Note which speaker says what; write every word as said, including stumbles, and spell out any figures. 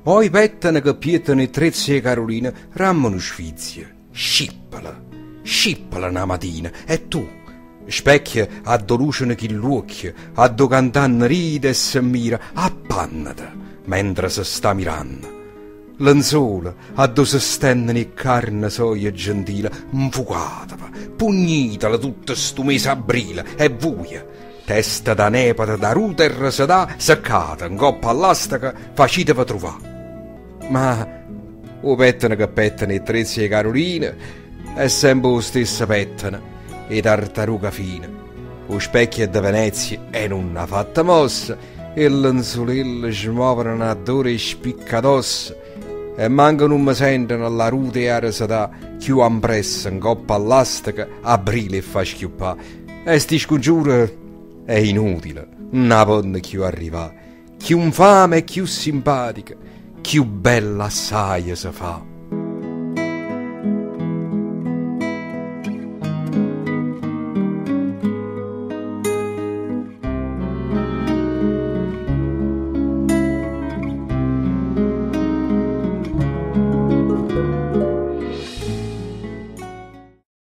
Speaker 1: O i pettano che piettano i trezzi e Carolina, rammano sfizia, scippala, scippala una mattina, e tu, specchia addolucino chi l'occhio, addo cantanno ride e si mira, appannata, mentre si sta mirando. Lenzuola, addo si stendono i carne soia gentile, infucatava, pugnitala tutto sto mese aprile, e buia, testa da nepata da ruta e rasadà, seccata, in coppa all'astica, facitevi trovare. Ma o pettano che pettano i trezzi e Carolina, è sempre lo stesso pettano, e tartaruga fine. O specchio da Venezia e non ha fatta mossa, e l'anzolella smuovono una dore spiccadossa, e manco non mi sentono alla ruta e a rasadà, più ampressa, in coppa all'astica, aprile e fa schiuppare. E sti scongiure è inutile, non possono più arrivare, più infame e più simpatica, più bella assai si fa.